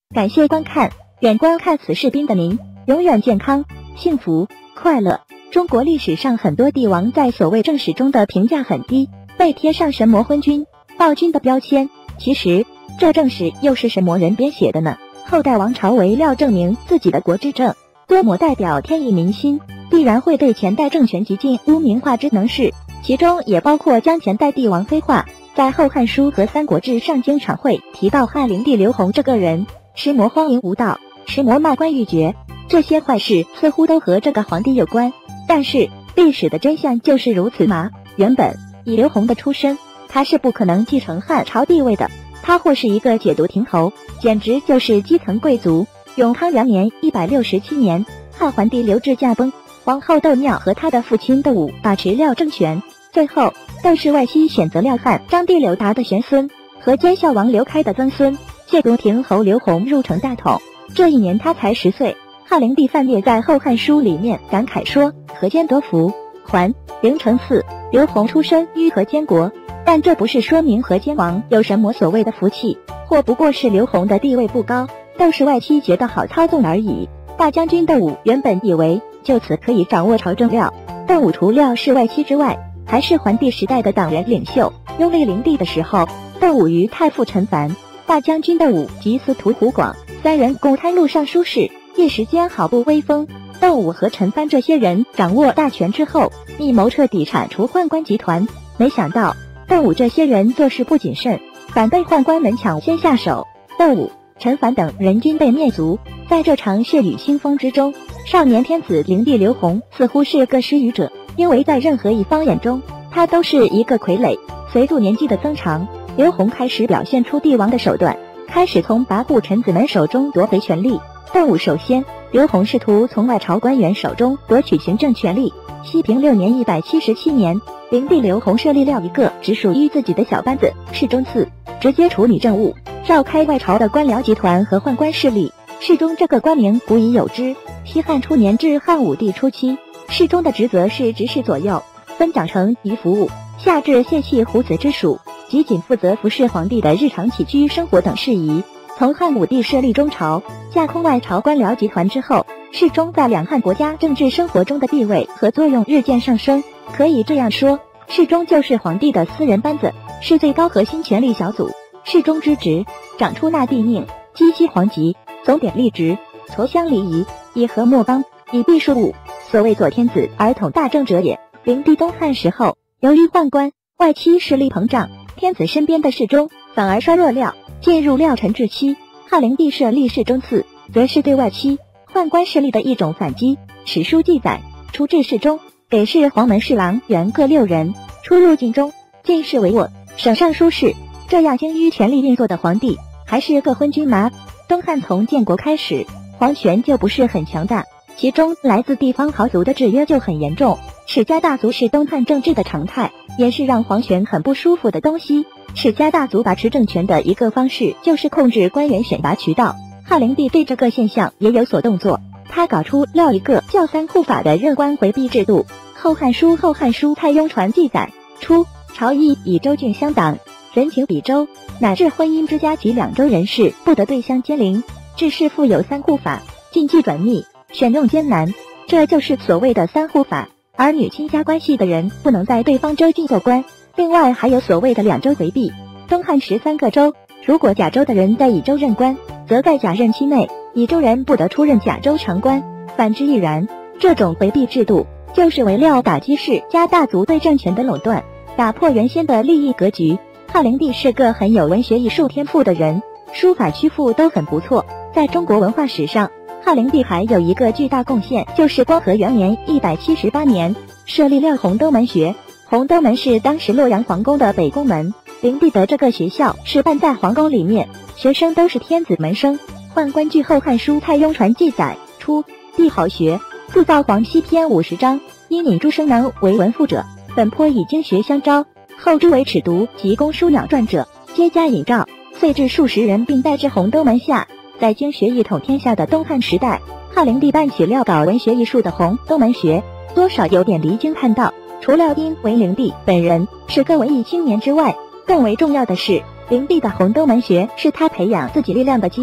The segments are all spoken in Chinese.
感谢观看，愿观看此视频的您永远健康、幸福、快乐。中国历史上很多帝王在所谓正史中的评价很低，被贴上神魔昏君、暴君的标签。其实这正史又是神魔人编写的呢。后代王朝为料证明自己的国之正，多模代表天意民心，必然会对前代政权极尽污名化之能事，其中也包括将前代帝王黑化。在《后汉书》和《三国志》上经常会提到汉灵帝刘宏这个人，石魔荒淫无道，石魔骂官鬻爵，这些坏事似乎都和这个皇帝有关。但是历史的真相就是如此吗？原本以刘宏的出身，他是不可能继承汉朝地位的，他或是一个解毒亭侯，简直就是基层贵族。永康元年167年，汉桓帝刘志驾崩，皇后窦妙和他的父亲窦武把持廖政权，最后窦氏外戚选择廖汉章帝刘达的玄孙和奸孝王刘开的曾孙，解毒亭侯刘宏入城大统。这一年他才10岁。汉灵帝范晔在《后汉书》里面感慨说：河间夺福，桓、陵城嗣，刘宏出生于河间国。但这不是说明河间王有什么所谓的福气，或不过是刘宏的地位不高，窦氏外戚觉得好操纵而已。大将军窦武原本以为就此可以掌握朝政料，窦武除廖氏外戚之外，还是桓帝时代的党人领袖。拥立灵帝的时候，窦武与太傅陈蕃、大将军窦武及司徒胡广三人共贪录尚书事，一时间好不威风。窦武和陈蕃这些人掌握大权之后，密谋彻底铲除宦官集团。没想到窦武这些人做事不谨慎，反被宦官们抢先下手，窦武、陈蕃等人均被灭族。在这场血雨腥风之中，少年天子灵帝刘宏似乎是个失语者，因为在任何一方眼中，他都是一个傀儡。随着年纪的增长，刘宏开始表现出帝王的手段，开始从跋扈臣子们手中夺回权力。窦武首先，刘宏试图从外朝官员手中夺取行政权力。西平6年177年，灵帝刘宏设立了一个只属于自己的小班子侍中司，直接处理政务，绕开外朝的官僚集团和宦官势力。侍中这个官名古已有之，西汉初年至汉武帝初期，侍中的职责是执事左右，分掌丞于服务，下至谢器胡子之属，即仅负责服侍皇帝的日常起居生活等事宜。从汉武帝设立中朝，架空外朝官僚集团之后，侍中在两汉国家政治生活中的地位和作用日渐上升。可以这样说，侍中就是皇帝的私人班子，是最高核心权力小组。侍中之职，掌出纳帝命，稽西皇籍，总典吏职，筹乡礼仪，以和莫邦，以避庶务，所谓左天子而统大政者也。灵帝东汉时候，由于宦官、外戚势力膨胀，天子身边的侍中反而衰弱了。进入廖陈治期，汉灵帝设立侍中司，则是对外戚、宦官势力的一种反击。史书记载，初置侍中，给事黄门侍郎员各6人，出入禁中，进士为我，省尚书事。这样精于权力运作的皇帝，还是个昏君吗？东汉从建国开始，皇权就不是很强大，其中来自地方豪族的制约就很严重。世家大族是东汉政治的常态，也是让皇权很不舒服的东西。世家大族把持政权的一个方式就是控制官员选拔渠道。汉灵帝对这个现象也有所动作，他搞出了一个叫三库法的任官回避制度。后汉书太雍传记载，初朝议以州郡相党，人情比州，乃至婚姻之家及两州人士不得对相兼邻。制式复有三库法，禁忌转密，选用艰难，这就是所谓的三户法。儿女亲家关系的人不能在对方州郡做官。另外还有所谓的两州回避。东汉13个州，如果甲州的人在乙州任官，则在甲任期内，乙州人不得出任甲州长官，反之亦然。这种回避制度就是为了打击世家大族对政权的垄断，打破原先的利益格局。汉灵帝是个很有文学艺术天赋的人，书法曲赋都很不错。在中国文化史上，汉灵帝还有一个巨大贡献，就是光和元年178年设立了洪都门学。洪都门是当时洛阳皇宫的北宫门，灵帝的这个学校是办在皇宫里面，学生都是天子门生。宦官据《后汉书太雍传》记载，初，帝好学，自造黄溪篇50章，因引诸生男为文赋者，本颇以经学相招，后诸为尺牍及公书鸟传者，皆加引诏，遂至数十人，并带至洪都门下。在经学一统天下的东汉时代，汉灵帝办起了搞文学艺术的洪都门学，多少有点离经叛道。除了因为灵帝本人是个文艺青年之外，更为重要的是，灵帝的洪都门学是他培养自己力量的基地。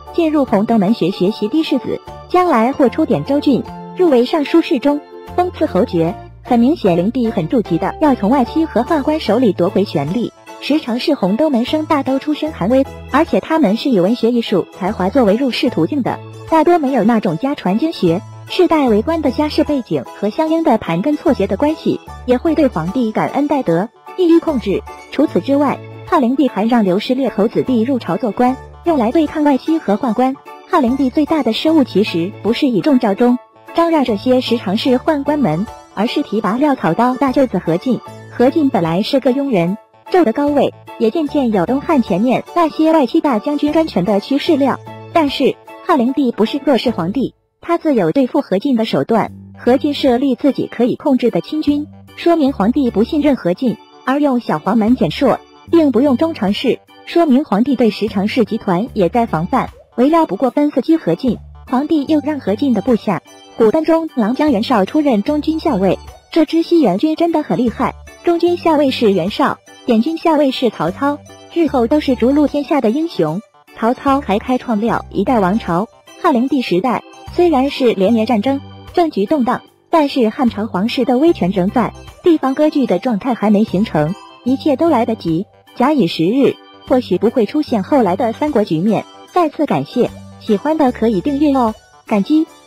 进入洪德门学习的士子，将来或出典州郡，入为尚书侍中，封赐侯爵。很明显，灵帝很着急的要从外戚和宦官手里夺回权力。时常是洪都门生大都出身寒微，而且他们是以文学艺术才华作为入仕途径的，大多没有那种家传经学、世代为官的家世背景和相应的盘根错节的关系，也会对皇帝感恩戴德，易于控制。除此之外，汉灵帝还让刘氏列侯子弟入朝做官，用来对抗外戚和宦官。汉灵帝最大的失误其实不是倚重赵忠、张让这些时常是宦官们，而是提拔廖草刀大舅子何进。何进本来是个庸人，骤得高位，也渐渐有东汉前面那些外戚大将军专权的趋势料。但是汉灵帝不是弱势皇帝，他自有对付何进的手段。何进设立自己可以控制的亲军，说明皇帝不信任何进，而用小黄门简硕，并不用中常侍，说明皇帝对十常侍集团也在防范。为料不过分伺机何进，皇帝又让何进的部下虎贲中郎将袁绍出任中军校尉。这支西元军真的很厉害，中军校尉是袁绍，典军校尉是曹操，日后都是逐鹿天下的英雄。曹操还开创了一代王朝。汉灵帝时代虽然是连年战争，政局动荡，但是汉朝皇室的威权仍在，地方割据的状态还没形成，一切都来得及。假以时日，或许不会出现后来的三国局面。再次感谢，喜欢的可以订阅哦，感激。